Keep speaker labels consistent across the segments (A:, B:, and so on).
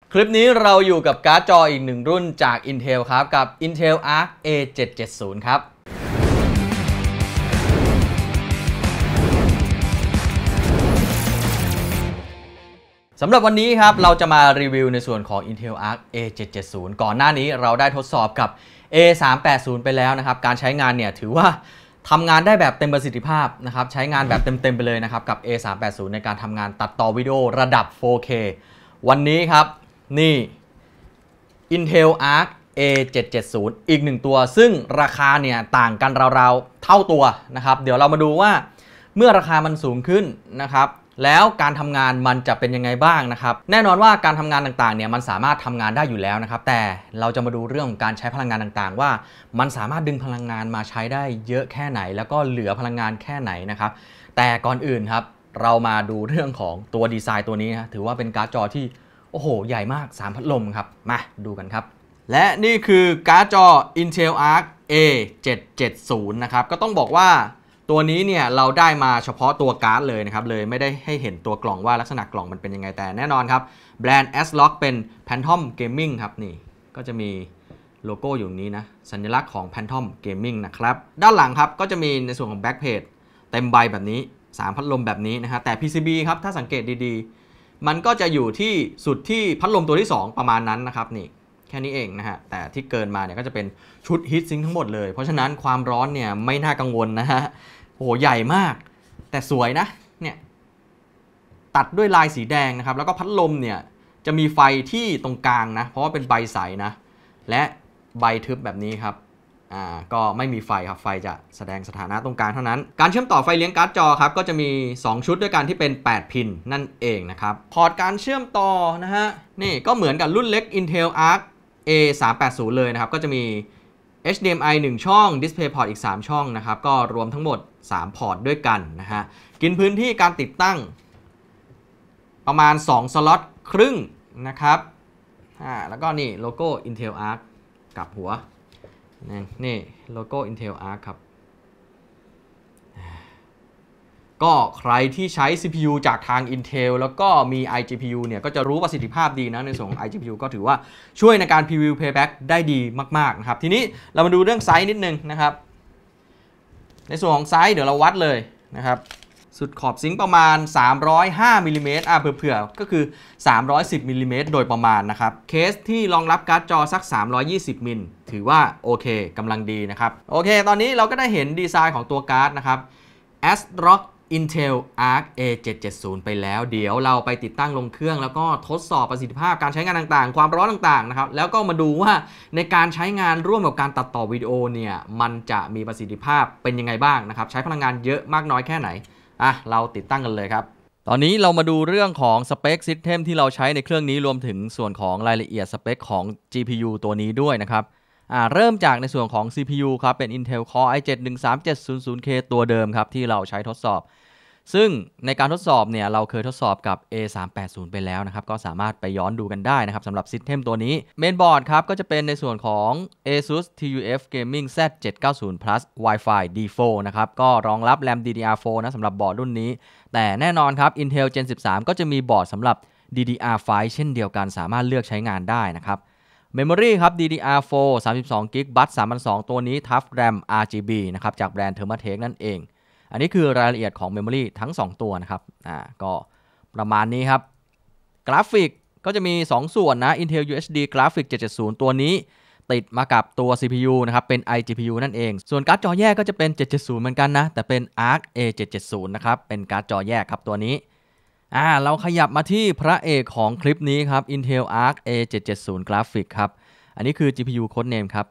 A: คลิปนี้เราอยู่กับการ์ดจออีกหนึ่งรุ่นจาก Intel ครับกับ Intel Arc A770 ครับสำหรับวันนี้ครับเราจะมารีวิวในส่วนของ Intel Arc A770 ก่อนหน้านี้เราได้ทดสอบกับ A380 ไปแล้วนะครับการใช้งานเนี่ยถือว่าทำงานได้แบบเต็มประสิทธิภาพนะครับใช้งานแบบเต็มๆไปเลยนะครับกับ A380 ในการทำงานตัดต่อวิดีโอระดับ 4K วันนี้ครับนี่ Intel Arc A770 อีกหนึ่งตัวซึ่งราคาเนี่ยต่างกันราวๆเท่าตัวนะครับเดี๋ยวเรามาดูว่าเมื่อราคามันสูงขึ้นนะครับแล้วการทำงานมันจะเป็นยังไงบ้างนะครับแน่นอนว่าการทำงานต่างๆเนี่ยมันสามารถทำงานได้อยู่แล้วนะครับแต่เราจะมาดูเรื่องของการใช้พลังงานต่างๆว่ามันสามารถดึงพลังงานมาใช้ได้เยอะแค่ไหนแล้วก็เหลือพลังงานแค่ไหนนะครับแต่ก่อนอื่นครับเรามาดูเรื่องของตัวดีไซน์ตัวนี้นะถือว่าเป็นการ์ดจอที่โอ้โหใหญ่มาก3พัดลมครับมาดูกันครับและนี่คือการ์ดจอ Intel Arc A770 นะครับก็ต้องบอกว่าตัวนี้เนี่ยเราได้มาเฉพาะตัวการ์ดเลยนะครับเลยไม่ได้ให้เห็นตัวกล่องว่าลักษณะกล่องมันเป็นยังไงแต่แน่นอนครับแบรนด์ ASRock เป็น Phantom Gaming ครับนี่ก็จะมีโลโก้อยู่นี้นะสัญลักษณ์ของ Phantom Gaming นะครับด้านหลังครับก็จะมีในส่วนของ Back Plate เต็มใบแบบนี้3พัดลมแบบนี้นะฮะแต่ PCB ครับถ้าสังเกตดีๆมันก็จะอยู่ที่สุดที่พัดลมตัวที่2ประมาณนั้นนะครับนี่แค่นี้เองนะฮะแต่ที่เกินมาเนี่ยก็จะเป็นชุดฮีทซิงค์ทั้งหมดเลยเพราะฉะนั้นความร้อนเนี่ยไม่น่ากังวลนะฮะโอ้โหใหญ่มากแต่สวยนะเนี่ยตัดด้วยลายสีแดงนะครับแล้วก็พัดลมเนี่ยจะมีไฟที่ตรงกลางนะเพราะว่าเป็นใบใสนะและใบทึบแบบนี้ครับก็ไม่มีไฟครับไฟจะแสดงสถานะตรงกลางเท่านั้นการเชื่อมต่อไฟเลี้ยงการ์ดจอครับก็จะมี2ชุดด้วยกันที่เป็น8พินนั่นเองนะครับพอร์ตการเชื่อมต่อนะฮะนี่ก็เหมือนกับรุ่นเล็ก Intel Arc A380 เลยนะครับก็จะมี HDMI 1 ช่อง DisplayPort อีก3ช่องนะครับก็รวมทั้งหมด3พอร์ตด้วยกันนะฮะกินพื้นที่การติดตั้งประมาณ2สล็อตครึ่งนะครับแล้วก็นี่โลโก้ Intel Arc กับหัวนี่โลโก้ Intel Arc ครับก็ใครที่ใช้ CPU จากทาง Intel แล้วก็มี iGPU เนี่ยก็จะรู้ประสิทธิภาพดีนะในส่วนของ iGPU ก็ถือว่าช่วยในการ Preview Playback ได้ดีมากๆนะครับทีนี้เรามาดูเรื่องไซส์นิดนึงนะครับในส่วนของไซส์เดี๋ยวเราวัดเลยนะครับสุดขอบซิงค์ประมาณ305มิลลิเมตรเผื่อก็คือ310มิลลิเมตรโดยประมาณนะครับเคสที่รองรับการ์ดจอสัก320มิลถือว่าโอเคกำลังดีนะครับโอเคตอนนี้เราก็ได้เห็นดีไซน์ของตัวการ์ดนะครับ ASRock Intel Arc A770 ไปแล้วเดี๋ยวเราไปติดตั้งลงเครื่องแล้วก็ทดสอบประสิทธิภาพการใช้งานต่างๆความร้อนต่างๆนะครับแล้วก็มาดูว่าในการใช้งานร่วมกับการตัดต่อวิดีโอเนี่ยมันจะมีประสิทธิภาพเป็นยังไงบ้างนะครับใช้พลังงานเยอะมากน้อยแค่ไหนเราติดตั้งกันเลยครับตอนนี้เรามาดูเรื่องของสเปคซิสเต็มที่เราใช้ในเครื่องนี้รวมถึงส่วนของรายละเอียดสเปคของ GPU ตัวนี้ด้วยนะครับเริ่มจากในส่วนของ CPU ครับเป็น Intel Core i7-13700K ตัวเดิมครับที่เราใช้ทดสอบซึ่งในการทดสอบเนี่ยเราเคยทดสอบกับ A380 ไปแล้วนะครับก็สามารถไปย้อนดูกันได้นะครับสำหรับซิสเต็มตัวนี้เมนบอร์ดครับก็จะเป็นในส่วนของ ASUS TUF Gaming Z790 Plus Wi-Fi D4 นะครับก็รองรับ RAM DDR4 นะสำหรับบอร์ดรุ่นนี้แต่แน่นอนครับ Intel Gen 13 ก็จะมีบอร์ดสำหรับ DDR5 เช่นเดียวกันสามารถเลือกใช้งานได้นะครับ Memory ครับ DDR4 32GB Bus 3200ตัวนี้ Tough RAM RGB นะครับจากแบรนด์ Thermaltake นั่นเองอันนี้คือรายละเอียดของ Memory ทั้ง2ตัวนะครับก็ประมาณนี้ครับกราฟิกก็จะมี2ส่วนนะ Intel UHD Graphic 770ตัวนี้ติดมากับตัว CPU นะครับเป็น iGPU นั่นเองส่วนการ์ดจอแยกก็จะเป็น770เหมือนกันนะแต่เป็น Arc A770 นะครับเป็นการ์ดจอแยกครับตัวนี้เราขยับมาที่พระเอกของคลิปนี้ครับ Intel Arc A770 Graphic ครับอันนี้คือ GPU Code Name ครับ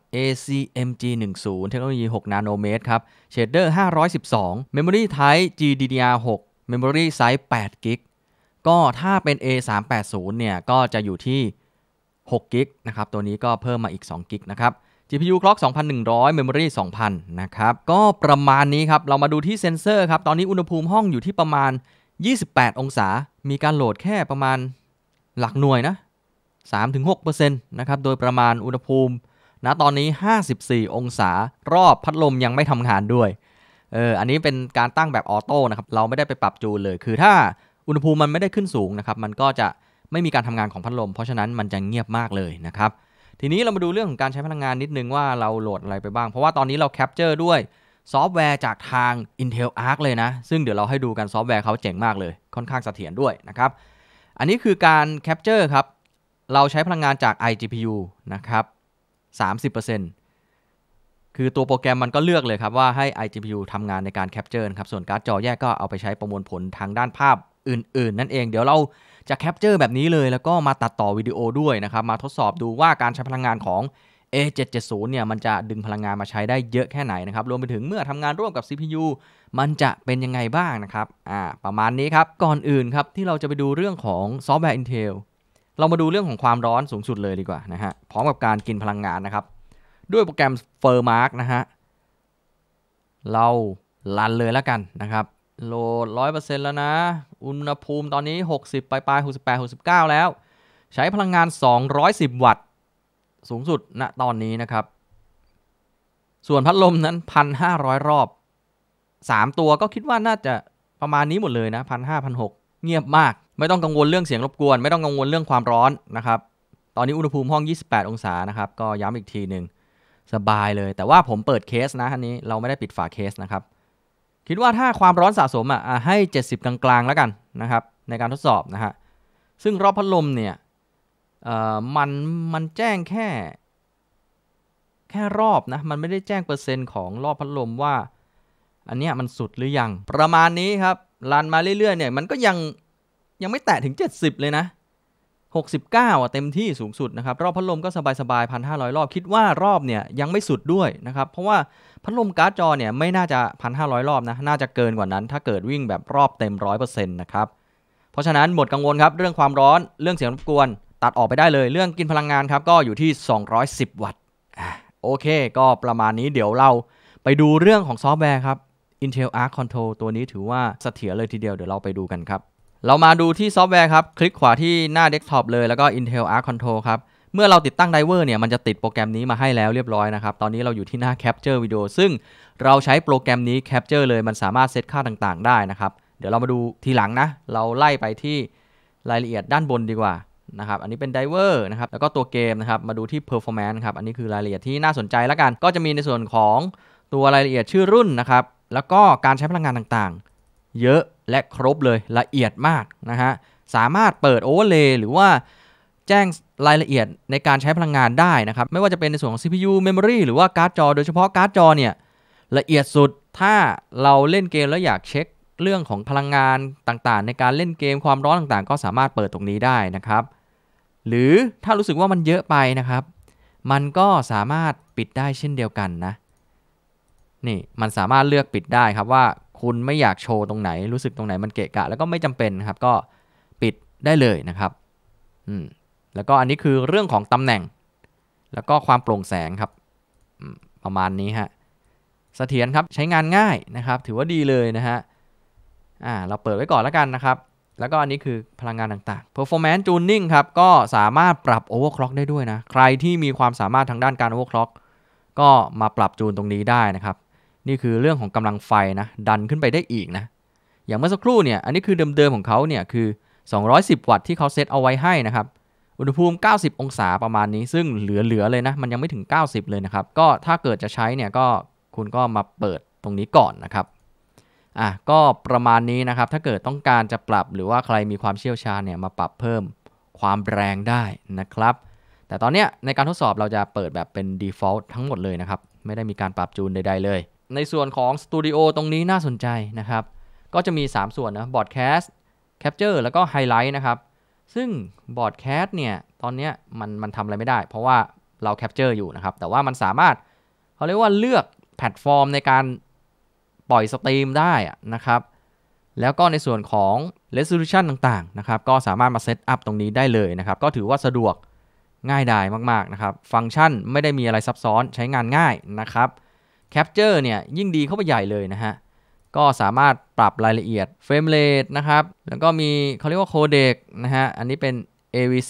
A: ACMG10 เทคโนโลยี6นาโนเมตรครับ Shader 512 Memory Type GDDR6 Memory Size 8GB ก็ถ้าเป็น A380 เนี่ยก็จะอยู่ที่6GB นะครับตัวนี้ก็เพิ่มมาอีก2GB นะครับ GPU Clock 2100 Memory 2000นะครับก็ประมาณนี้ครับเรามาดูที่เซ็นเซอร์ครับตอนนี้อุณหภูมิห้องอยู่ที่ประมาณ28องศามีการโหลดแค่ประมาณหลักหน่วยนะ3-6% นะครับโดยประมาณอุณหภูมิณตอนนี้54องศารอบพัดลมยังไม่ทำงานด้วยอันนี้เป็นการตั้งแบบออโต้นะครับเราไม่ได้ไปปรับจูนเลยคือถ้าอุณหภูมิมันไม่ได้ขึ้นสูงนะครับมันก็จะไม่มีการทำงานของพัดลมเพราะฉะนั้นมันจะเงียบมากเลยนะครับทีนี้เรามาดูเรื่องของการใช้พลังงานนิดนึงว่าเราโหลดอะไรไปบ้างเพราะว่าตอนนี้เราแคปเจอร์ด้วยซอฟต์แวร์จากทาง Intel Arc เลยนะซึ่งเดี๋ยวเราให้ดูกันซอฟต์แวร์เขาเจ๋งมากเลยค่อนข้างเสถียรด้วยนะครับอันนี้คือการแคปเจอร์ครับเราใช้พลังงานจาก iGPU นะครับ 30%คือตัวโปรแกรมมันก็เลือกเลยครับว่าให้ iGPU ทำงานในการแคปเจอร์ครับส่วนการ์ดจอแยกก็เอาไปใช้ประมวลผลทางด้านภาพอื่นๆนั่นเองเดี๋ยวเราจะแคปเจอร์แบบนี้เลยแล้วก็มาตัดต่อวิดีโอด้วยนะครับมาทดสอบดูว่าการใช้พลังงานของ A770 เนี่ยมันจะดึงพลังงานมาใช้ได้เยอะแค่ไหนนะครับรวมไปถึงเมื่อทำงานร่วมกับ CPU มันจะเป็นยังไงบ้างนะครับประมาณนี้ครับก่อนอื่นครับที่เราจะไปดูเรื่องของซอฟต์แวร์ Intel เรามาดูเรื่องของความร้อนสูงสุดเลยดีกว่านะฮะพร้อมกับการกินพลังงานนะครับด้วยโปรแกรม Fermark นะฮะเรารันเลยแล้วกันนะครับโหลด 100% แล้วนะอุณหภูมิตอนนี้60ปลายๆ68 69แล้วใช้พลังงาน210วัตต์สูงสุดณตอนนี้นะครับส่วนพัดลมนั้น 1,500 รอบ3ตัวก็คิดว่าน่าจะประมาณนี้หมดเลยนะ 1,500 1,600 เงียบมากไม่ต้องกังวลเรื่องเสียงรบกวนไม่ต้องกังวลเรื่องความร้อนนะครับตอนนี้อุณหภูมิห้อง28องศานะครับก็ย้ำอีกทีนึงสบายเลยแต่ว่าผมเปิดเคสนะอันนี้เราไม่ได้ปิดฝาเคสนะครับคิดว่าถ้าความร้อนสะสมให้70กลางๆแล้วกันนะครับในการทดสอบนะฮะซึ่งรอบพัดลมเนี่ยมันแจ้งแค่รอบนะมันไม่ได้แจ้งเปอร์เซ็นต์ของรอบพัดลมว่าอันเนี้ยมันสุดหรือยังประมาณนี้ครับรันมาเรื่อยๆเนี่ยมันก็ยังไม่แตะถึง70เลยนะ69เต็มที่สูงสุดนะครับรอบพัดลมก็สบายๆ 1,500 รอบคิดว่ารอบเนี่ยยังไม่สุดด้วยนะครับเพราะว่าพัดลมการ์ดจอเนี่ยไม่น่าจะ 1,500 รอบนะน่าจะเกินกว่านั้นถ้าเกิดวิ่งแบบรอบเต็ม 100% นะครับเพราะฉะนั้นหมดกังวลครับเรื่องความร้อนเรื่องเสียงรบกวนตัดออกไปได้เลยเรื่องกินพลังงานครับก็อยู่ที่210วัตต์โอเคก็ประมาณนี้เดี๋ยวเราไปดูเรื่องของซอฟต์แวร์ครับ Intel Arc Control ตัวนี้ถือว่าเสถียรเลยทีเดียวเดี๋ยวเราไปดูกันครับเรามาดูที่ซอฟต์แวร์ครับคลิกขวาที่หน้าเดสก์ท็อปเลยแล้วก็ Intel Arc Control ครับเมื่อเราติดตั้งไดเวอร์เนี่ยมันจะติดโปรแกรมนี้มาให้แล้วเรียบร้อยนะครับตอนนี้เราอยู่ที่หน้า Capture Video ซึ่งเราใช้โปรแกรมนี้ Capture เลยมันสามารถเซตค่าต่างๆได้นะครับเดี๋ยวเรามาดูทีหลังนะเราไล่ไปที่รายละเอียดด้านบนดีกว่านะครับอันนี้เป็นไดเวอร์นะครับแล้วก็ตัวเกมนะครับมาดูที่ Performance ครับอันนี้คือรายละเอียดที่น่าสนใจแล้วกันก็จะมีในส่วนของตัวรายละเอียดชื่อรุ่นนะครับแล้วก็การใช้พลังงานต่างๆเยอะและครบเลยละเอียดมากนะฮะสามารถเปิดโอเวอร์เลย์หรือว่าแจ้งรายละเอียดในการใช้พลังงานได้นะครับไม่ว่าจะเป็นในส่วนของ CPU Memory หรือว่าการ์ดจอโดยเฉพาะการ์ดจอเนี่ยละเอียดสุดถ้าเราเล่นเกมแล้วอยากเช็คเรื่องของพลังงานต่างๆในการเล่นเกมความร้อนต่างๆก็สามารถเปิดตรงนี้ได้นะครับหรือถ้ารู้สึกว่ามันเยอะไปนะครับมันก็สามารถปิดได้เช่นเดียวกันนะนี่มันสามารถเลือกปิดได้ครับว่าคุณไม่อยากโชว์ตรงไหนรู้สึกตรงไหนมันเกะกะแล้วก็ไม่จำเป็นครับก็ปิดได้เลยนะครับแล้วก็อันนี้คือเรื่องของตำแหน่งแล้วก็ความโปร่งแสงครับประมาณนี้ฮะเสถียรครับใช้งานง่ายนะครับถือว่าดีเลยนะฮะเราเปิดไว้ก่อนแล้วกันนะครับแล้วก็อันนี้คือพลังงานต่างๆ performance tuning ครับก็สามารถปรับ overclock ได้ด้วยนะใครที่มีความสามารถทางด้านการ overclock ก็มาปรับจูนตรงนี้ได้นะครับนี่คือเรื่องของกำลังไฟนะดันขึ้นไปได้อีกนะอย่างเมื่อสักครู่เนี่ยอันนี้คือเดิมๆของเขาเนี่ยคือ210วัตต์ที่เขาเซตเอาไว้ให้นะครับอุณหภูมิ90องศาประมาณนี้ซึ่งเหลือเลยนะมันยังไม่ถึง90เลยนะครับก็ถ้าเกิดจะใช้เนี่ยก็คุณก็มาเปิดตรงนี้ก่อนนะครับก็ประมาณนี้นะครับถ้าเกิดต้องการจะปรับหรือว่าใครมีความเชี่ยวชาญเนี่ยมาปรับเพิ่มความแรงได้นะครับแต่ตอนนี้ในการทดสอบเราจะเปิดแบบเป็น default ทั้งหมดเลยนะครับไม่ได้มีการปรับจูนใดๆเลยในส่วนของสตูดิโอตรงนี้น่าสนใจนะครับก็จะมี3ส่วนนะบอร์ดแคสต์แคปเจอร์แล้วก็ไฮไลท์นะครับซึ่งบอร์ดแคสต์เนี่ยตอนนี้มันทำอะไรไม่ได้เพราะว่าเราแคปเจอร์อยู่นะครับแต่ว่ามันสามารถเขาเรียกว่าเลือกแพลตฟอร์มในการปล่อยสตรีมได้นะครับแล้วก็ในส่วนของ resolution ต่างๆนะครับก็สามารถมาเซตอัพตรงนี้ได้เลยนะครับก็ถือว่าสะดวกง่ายดายมากๆนะครับฟังก์ชันไม่ได้มีอะไรซับซ้อนใช้งานง่ายนะครับแคปเจอร์เนี่ยยิ่งดีเข้าไปใหญ่เลยนะฮะก็สามารถปรับรายละเอียดเฟรมเรทนะครับแล้วก็มีเขาเรียกว่าโคเดกนะฮะอันนี้เป็น AVC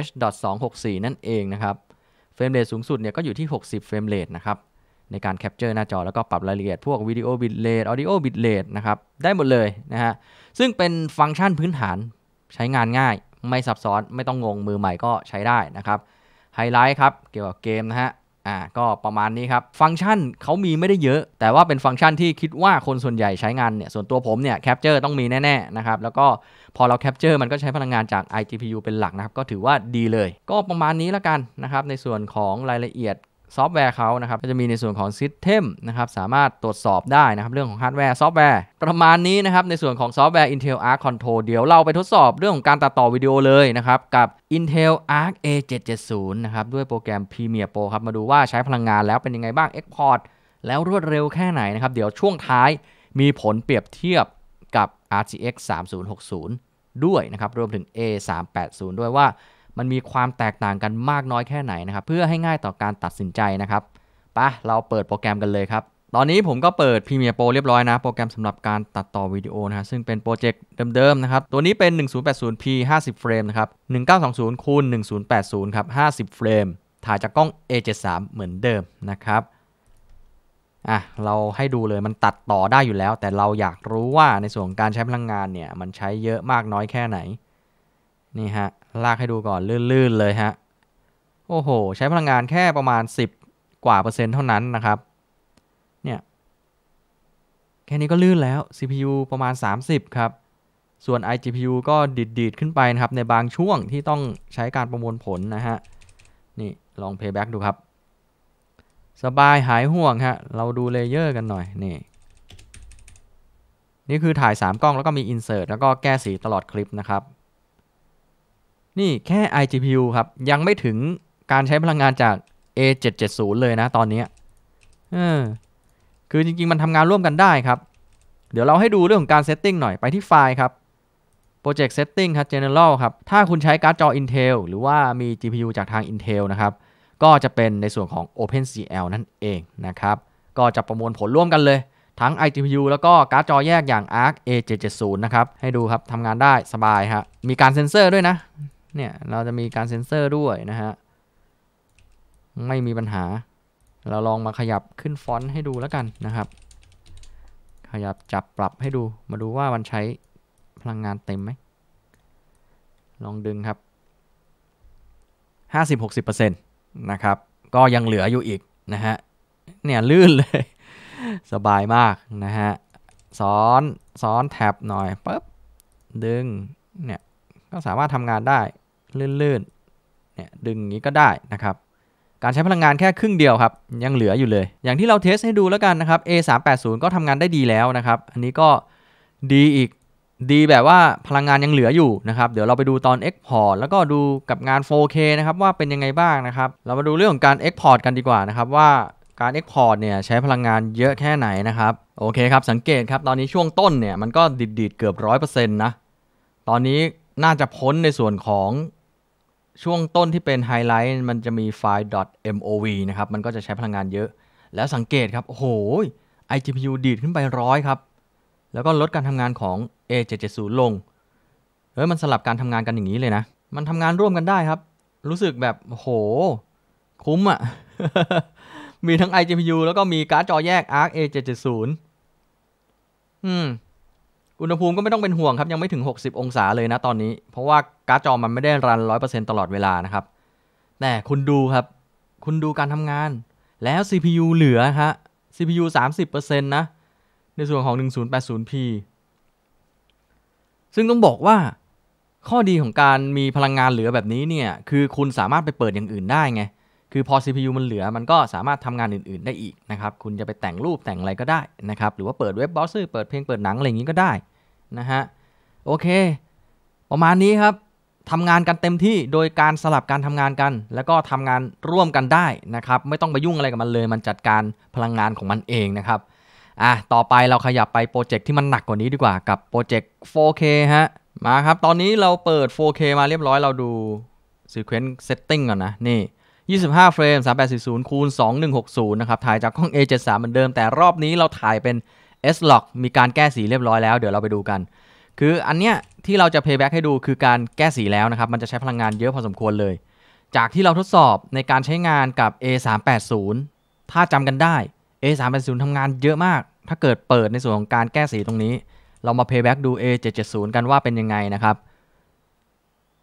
A: H.264 นั่นเองนะครับเฟรมเรทสูงสุดเนี่ยก็อยู่ที่60เฟรมเรทนะครับในการแคปเจอร์หน้าจอแล้วก็ปรับรายละเอียดพวกวิดีโอบิตเรทออดิโอบิตเรทนะครับได้หมดเลยนะฮะซึ่งเป็นฟังก์ชันพื้นฐานใช้งานง่ายไม่ซับซ้อนไม่ต้องงงมือใหม่ก็ใช้ได้นะครับไฮไลท์ครับเกี่ยวกับเกมนะฮะก็ประมาณนี้ครับฟังก์ชันเขามีไม่ได้เยอะแต่ว่าเป็นฟังก์ชันที่คิดว่าคนส่วนใหญ่ใช้งานเนี่ยส่วนตัวผมเนี่ยแคปเจอร์ต้องมีแน่ๆนะครับแล้วก็พอเราแคปเจอร์มันก็ใช้พลังงานจาก iGPU เป็นหลักนะครับก็ถือว่าดีเลยก็ประมาณนี้แล้วกันนะครับในส่วนของรายละเอียดซอฟต์แวร์เขานะครับก็จะมีในส่วนของ System นะครับสามารถตรวจสอบได้นะครับเรื่องของฮาร์ดแวร์ซอฟต์แวร์ประมาณนี้นะครับในส่วนของซอฟต์แวร์ Intel Arc Control เดี๋ยวเราไปทดสอบเรื่องของการตัดต่อวิดีโอเลยนะครับกับ Intel Arc A770 นะครับด้วยโปรแกรม Premiere Pro ครับมาดูว่าใช้พลังงานแล้วเป็นยังไงบ้าง Export แล้วรวดเร็วแค่ไหนนะครับเดี๋ยวช่วงท้ายมีผลเปรียบเทียบกับ RTX 3060 ด้วยนะครับรวมถึง A380 ด้วยว่ามันมีความแตกต่างกันมากน้อยแค่ไหนนะครับเพื่อให้ง่ายต่อการตัดสินใจนะครับเราเปิดโปรแกรมกันเลยครับตอนนี้ผมก็เปิด Premiere Pro เรียบร้อยนะโปรแกรมสำหรับการตัดต่อวิดีโอนะซึ่งเป็นโปรเจกต์เดิมๆนะครับตัวนี้เป็น 1080p 50 เฟรมนะครับ1920คูณ1080ครับ50 เฟรมถ่ายจากกล้อง A73 เหมือนเดิมนะครับเราให้ดูเลยมันตัดต่อได้อยู่แล้วแต่เราอยากรู้ว่าในส่วนของการใช้พลังงานเนี่ยมันใช้เยอะมากน้อยแค่ไหนนี่ฮะลากให้ดูก่อนลื่นๆเลยฮะโอ้โหใช้พลังงานแค่ประมาณ10 กว่าเปอร์เซ็นต์เท่านั้นนะครับเนี่ยแค่นี้ก็ลื่นแล้ว CPU ประมาณ30ครับส่วน iGPU ก็ดีดขึ้นไปนะครับในบางช่วงที่ต้องใช้การประมวลผลนะฮะนี่ลอง Playback ดูครับสบายหายห่วงฮะเราดูเลเยอร์กันหน่อยนี่คือถ่าย3กล้องแล้วก็มี Insert แล้วก็แก้สีตลอดคลิปนะครับนี่แค่ iGPU ครับยังไม่ถึงการใช้พลังงานจาก A770 เลยนะตอนนี้คือจริงๆมันทำงานร่วมกันได้ครับเดี๋ยวเราให้ดูเรื่องของการเซตติ้งหน่อยไปที่ไฟล์ครับ Project Setting ครับ General ครับถ้าคุณใช้การ์ดจอ Intel หรือว่ามี GPU จากทาง Intel นะครับก็จะเป็นในส่วนของ OpenCL นั่นเองนะครับก็จะประมวลผลร่วมกันเลยทั้ง iGPU แล้วก็การ์ดจอแยกอย่าง Arc A770 นะครับให้ดูครับทำงานได้สบายฮะมีการเซ็นเซอร์ด้วยนะเนี่ยเราจะมีการเซ็นเซอร์ด้วยนะฮะไม่มีปัญหาเราลองมาขยับขึ้นฟอนต์ให้ดูแล้วกันนะครับขยับจับปรับให้ดูมาดูว่ามันใช้พลังงานเต็มไหมลองดึงครับ 50-60% นะครับก็ยังเหลืออยู่อีกนะฮะเนี่ยลื่นเลยสบายมากนะฮะซ้อนแท็บหน่อยปึ๊บดึงเนี่ยก็สามารถทำงานได้ลื่นๆเนี่ยดึงอย่างนี้ก็ได้นะครับการใช้พลังงานแค่ครึ่งเดียวครับยังเหลืออยู่เลยอย่างที่เราเทสให้ดูแล้วกันนะครับ A380 ก็ทำงานได้ดีแล้วนะครับอันนี้ก็ดีอีกดีแบบว่าพลังงานยังเหลืออยู่นะครับเดี๋ยวเราไปดูตอน Export แล้วก็ดูกับงาน 4K นะครับว่าเป็นยังไงบ้างนะครับเรามาดูเรื่องของการ Export กันดีกว่านะครับว่าการ Export เนี่ยใช้พลังงานเยอะแค่ไหนนะครับโอเคครับสังเกตครับตอนนี้ช่วงต้นเนี่ยมันก็ดีดเกือบ 100% นะตอนนี้น่าจะพ้นในส่วนของช่วงต้นที่เป็นไฮไลท์มันจะมีไฟล์ .mov นะครับมันก็จะใช้พลังงานเยอะแล้วสังเกตครับโอ้โห iGPU ดีดขึ้นไป100ครับแล้วก็ลดการทำงานของ A770 ลงมันสลับการทำงานกันอย่างนี้เลยนะมันทำงานร่วมกันได้ครับรู้สึกแบบโอ้โหคุ้มอ่ะ มีทั้ง iGPU แล้วก็มีการ์ดจอแยก Arc A770 อุณหภูมิก็ไม่ต้องเป็นห่วงครับยังไม่ถึง60องศาเลยนะตอนนี้เพราะว่าการ์ดจอมันไม่ได้รัน 100% ตลอดเวลานะครับแต่คุณดูครับคุณดูการทำงานแล้ว CPU เหลือฮะ CPU 30% นะในส่วนของ 1080p ซึ่งต้องบอกว่าข้อดีของการมีพลังงานเหลือแบบนี้เนี่ยคือคุณสามารถไปเปิดอย่างอื่นได้ไงคือพอ CPU มันเหลือมันก็สามารถทำงานอื่นๆได้อีกนะครับคุณจะไปแต่งรูปแต่งอะไรก็ได้นะครับหรือว่าเปิดเว็บเบราว์เซอร์เปิดเพลงเปิดหนังอะไรอย่างนี้ก็ได้นะฮะโอเคประมาณนี้ครับทำงานกันเต็มที่โดยการสลับการทำงานกันแล้วก็ทำงานร่วมกันได้นะครับไม่ต้องไปยุ่งอะไรกับมันเลยมันจัดการพลังงานของมันเองนะครับต่อไปเราขยับไปโปรเจกต์ที่มันหนักกว่านี้ดีกว่ากับโปรเจกต์ 4K ฮะมาครับตอนนี้เราเปิด 4K มาเรียบร้อยเราดู Sequence Setting ก่อนนะนี่25 เฟรม 3840คูณ2160นะครับถ่ายจากกล้อง A73 เหมือนเดิมแต่รอบนี้เราถ่ายเป็น S-Log มีการแก้สีเรียบร้อยแล้วเดี๋ยวเราไปดูกันคืออันเนี้ยที่เราจะ Playback ให้ดูคือการแก้สีแล้วนะครับมันจะใช้พลังงานเยอะพอสมควรเลยจากที่เราทดสอบในการใช้งานกับ A380 ถ้าจำกันได้ A380 ทำงานเยอะมากถ้าเกิดเปิดในส่วนของการแก้สีตรงนี้เรามา Playback ดู A770 กันว่าเป็นยังไงนะครับ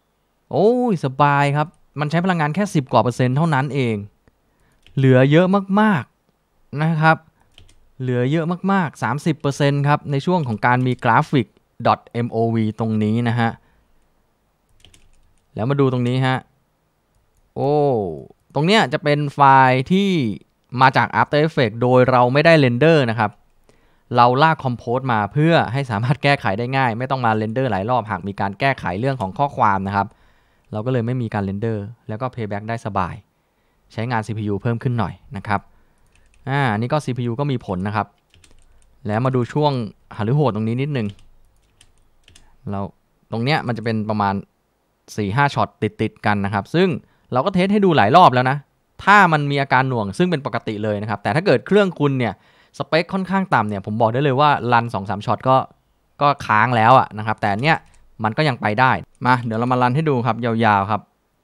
A: โอ้ยสบายครับมันใช้พลังงานแค่10 กว่า%เท่านั้นเองเหลือเยอะมากๆนะครับเหลือเยอะมากๆ 30% ครับในช่วงของการมีกราฟิก .mov ตรงนี้นะฮะแล้วมาดูตรงนี้ฮะโอ้ตรงเนี้ยจะเป็นไฟล์ที่มาจาก After Effects โดยเราไม่ได้เรนเดอร์นะครับเราลากคอมโพสมาเพื่อให้สามารถแก้ไขได้ง่ายไม่ต้องมาเรนเดอร์หลายรอบหากมีการแก้ไขเรื่องของข้อความนะครับเราก็เลยไม่มีการเรนเดอร์แล้วก็ Playback ได้สบายใช้งาน CPU เพิ่มขึ้นหน่อยนะครับนี่ก็ CPU ก็มีผลนะครับแล้วมาดูช่วงหฤโหดตรงนี้นิดนึงเราตรงเนี้ยมันจะเป็นประมาณ 4-5 ช็อตติดกันนะครับซึ่งเราก็เทสให้ดูหลายรอบแล้วนะถ้ามันมีอาการหน่วงซึ่งเป็นปกติเลยนะครับแต่ถ้าเกิดเครื่องคุณเนี่ยสเปคค่อนข้างต่ำเนี่ยผมบอกได้เลยว่ารัน 2-3 ช็อตก็ค้างแล้วนะครับแต่เนี้ยมันก็ยังไปได้มาเดี๋ยวเรามารันให้ดูครับยาวๆครับ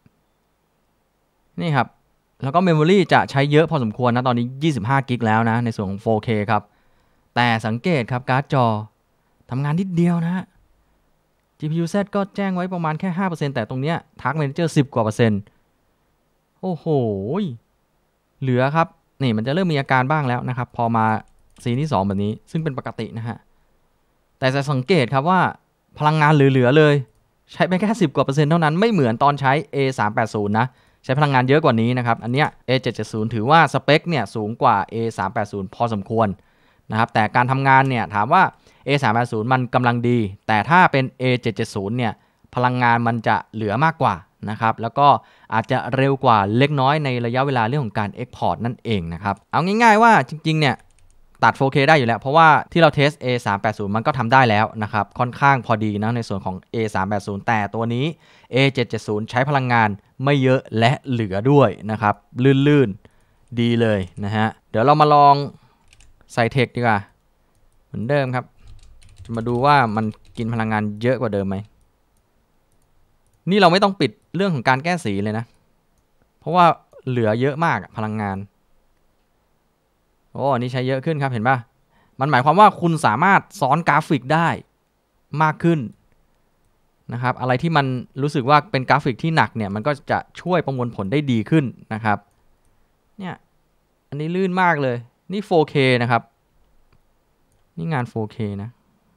A: นี่ครับแล้วก็เมมโมรี่จะใช้เยอะพอสมควรนะตอนนี้25 กิกแล้วนะในส่วนของ 4K ครับแต่สังเกตครับการ์ดจอทำงานนิดเดียวนะ GPU Z ก็แจ้งไว้ประมาณแค่ 5% แต่ตรงเนี้ย Task Manager 10 กว่า%โอ้โหเหลือครับนี่มันจะเริ่มมีอาการบ้างแล้วนะครับพอมาซีนที่2แบบนี้ซึ่งเป็นปกตินะฮะแต่จะสังเกตครับว่าพลังงานเหลือๆเลยใช้ไปแค่10 กว่า%เท่านั้นไม่เหมือนตอนใช้ A380 นะใช้พลังงานเยอะกว่านี้นะครับอันเนี้ย A770 ถือว่าสเปคเนี่ยสูงกว่า A380 พอสมควรนะครับแต่การทำงานเนี่ยถามว่า A380 มันกำลังดีแต่ถ้าเป็น A770 เนี่ยพลังงานมันจะเหลือมากกว่านะครับแล้วก็อาจจะเร็วกว่าเล็กน้อยในระยะเวลาเรื่องของการ Export นั่นเองนะครับเอาง่ายๆว่าจริงๆเนี่ยตัด 4K ได้อยู่แล้วเพราะว่าที่เราเทส A380 มันก็ทำได้แล้วนะครับค่อนข้างพอดีนะในส่วนของ A380 แต่ตัวนี้ A770 ใช้พลังงานไม่เยอะและเหลือด้วยนะครับลื่นๆดีเลยนะฮะเดี๋ยวเรามาลองใส่เทคดีกว่าเหมือนเดิมครับจะมาดูว่ามันกินพลังงานเยอะกว่าเดิมไหมนี่เราไม่ต้องปิดเรื่องของการแก้สีเลยนะเพราะว่าเหลือเยอะมากพลังงานโอ้นี่ใช้เยอะขึ้นครับเห็นป่ะมันหมายความว่าคุณสามารถซ้อนกราฟิกได้มากขึ้นนะครับอะไรที่มันรู้สึกว่าเป็นกราฟิกที่หนักเนี่ยมันก็จะช่วยประมวลผลได้ดีขึ้นนะครับเนี่ยอันนี้ลื่นมากเลยนี่ 4K นะครับนี่งาน 4K นะ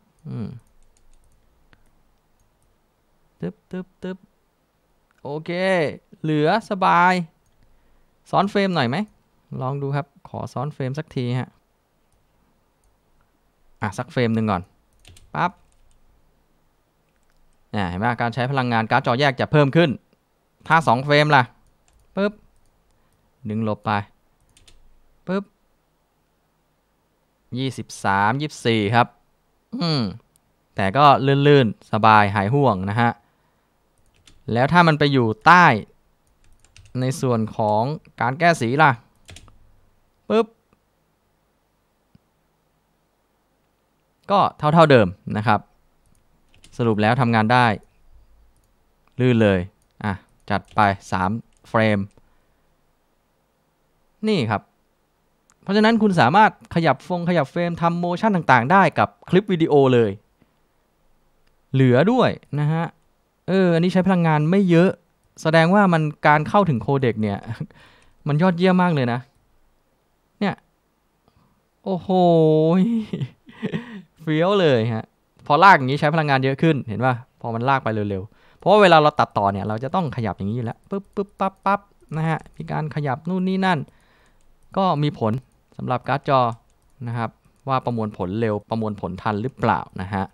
A: ตึ๊บโอเคเหลือสบายซ้อนเฟรมหน่อยไหมลองดูครับขอซ้อนเฟรมสักทีฮะสักเฟรมหนึ่งก่อนปั๊บเห็นไหมการใช้พลังงานการ์ดจอแยกจะเพิ่มขึ้นถ้า2เฟรมล่ะปึ๊บดึงลบไปปึ๊บ23 24ครับแต่ก็ลื่นๆสบายหายห่วงนะฮะแล้วถ้ามันไปอยู่ใต้ในส่วนของการแก้สีล่ะปึ๊บก็เท่าเดิมนะครับสรุปแล้วทำงานได้ลื่นเลยจัดไป3เฟรมนี่ครับเพราะฉะนั้นคุณสามารถขยับเฟรมทำโมชั่นต่างๆได้กับคลิปวิดีโอเลยเหลือด้วยนะฮะอันนี้ใช้พลังงานไม่เยอะแสดงว่ามันการเข้าถึงโคเด็กเนี่ยมันยอดเยี่ยมมากเลยนะเนี่ยโอ้โหเฟี้ยวเลยฮะพอลากอย่างนี้ใช้พลังงานเยอะขึ้นเห็นป่ะพอมันลากไปเร็วๆเพราะว่าเวลาเราตัดต่อเนี่ยเราจะต้องขยับอย่างนี้อยู่แล้วปึ๊บปั๊บนะฮะมีการขยับนู่นนี่นั่นก็มีผลสำหรับการ์ดจอนะครับว่าประมวลผลเร็วประมวลผลทันหรือเปล่านะฮะ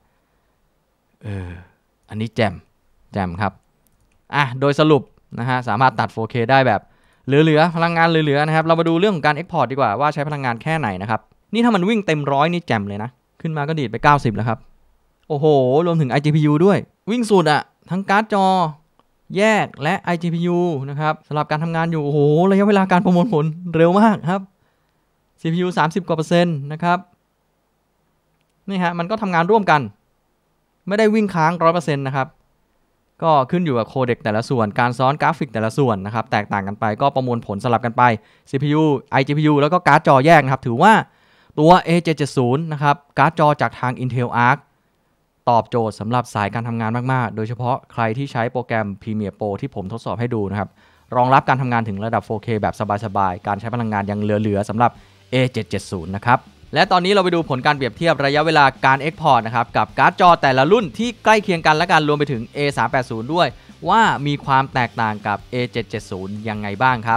A: อันนี้แจ่มครับโดยสรุปนะฮะสามารถตัด 4K ได้แบบเหลือพลังงานเหลือนะครับเรามาดูเรื่องของการ Export ดีกว่าว่าใช้พลังงานแค่ไหนนะครับนี่ถ้ามันวิ่งเต็ม100นี่แจ่มเลยนะขึ้นมาก็ดีดไป90แล้วครับโอ้โหรวมถึง iGPU ด้วยวิ่งสุดทั้งการ์ดจอแยกและ iGPU นะครับสำหรับการทำงานอยู่โอ้โหระยะเวลาการประมวลผลเร็วมากครับ CPU 30 กว่า%นะครับนี่ฮะมันก็ทำงานร่วมกันไม่ได้วิ่งค้าง 100% นะครับก็ขึ้นอยู่กับโคเด็กแต่ละส่วนการซ้อนกราฟิกแต่ละส่วนนะครับแตกต่างกันไปก็ประมวลผลสลับกันไป CPU iGPU แล้วก็การ์ดจอแยกนะครับถือว่าตัว A770 นะครับการ์ดจอจากทาง Intel Arc ตอบโจทย์สำหรับสายการทำงานมากๆโดยเฉพาะใครที่ใช้โปรแกรม Premiere Pro ที่ผมทดสอบให้ดูนะครับรองรับการทำงานถึงระดับ 4K แบบสบายๆการใช้พลังงานยังเหลือๆสำหรับ A770 นะครับและตอนนี้เราไปดูผลการเปรียบเทียบระยะเวลาการ Export นะครับกับการ์ดจอแต่ละรุ่นที่ใกล้เคียงกันและกันรวมไปถึง A380 ด้วยว่ามีความแตกต่างกับ A770 ยังไงบ้างครับ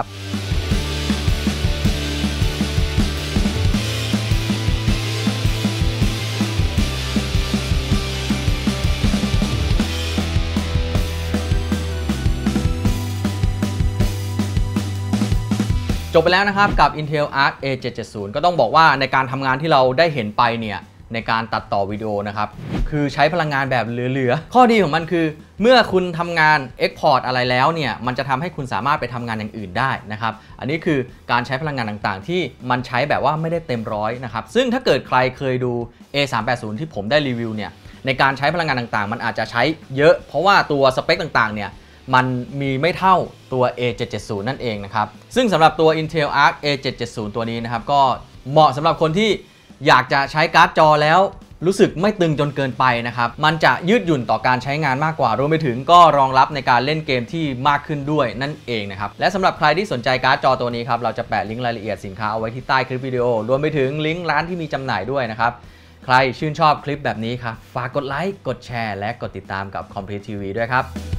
A: จบไปแล้วนะครับกับ Intel Arc A770 ก็ต้องบอกว่าในการทำงานที่เราได้เห็นไปเนี่ยในการตัดต่อวิดีโอนะครับคือใช้พลังงานแบบเหลือๆข้อดีของมันคือเมื่อคุณทำงาน Export อะไรแล้วเนี่ยมันจะทำให้คุณสามารถไปทำงานอย่างอื่นได้นะครับอันนี้คือการใช้พลังงานต่างๆที่มันใช้แบบว่าไม่ได้เต็มร้อยนะครับซึ่งถ้าเกิดใครเคยดู A380 ที่ผมได้รีวิวเนี่ยในการใช้พลังงานต่างๆมันอาจจะใช้เยอะเพราะว่าตัวสเปคต่างๆเนี่ยมันมีไม่เท่าตัว A770 นั่นเองนะครับซึ่งสำหรับตัว Intel Arc A770 ตัวนี้นะครับก็เหมาะสำหรับคนที่อยากจะใช้การ์ดจอแล้วรู้สึกไม่ตึงจนเกินไปนะครับมันจะยืดหยุ่นต่อการใช้งานมากกว่ารวมไปถึงก็รองรับในการเล่นเกมที่มากขึ้นด้วยนั่นเองนะครับและสำหรับใครที่สนใจการ์ดจอตัวนี้ครับเราจะแปะลิงก์รายละเอียดสินค้าเอาไว้ที่ใต้คลิปวิดีโอรวมไปถึงลิงก์ร้านที่มีจำหน่ายด้วยนะครับใครชื่นชอบคลิปแบบนี้ครับฝากกดไลค์กดแชร์และกดติดตามกับ Complete TV ด้วยครับ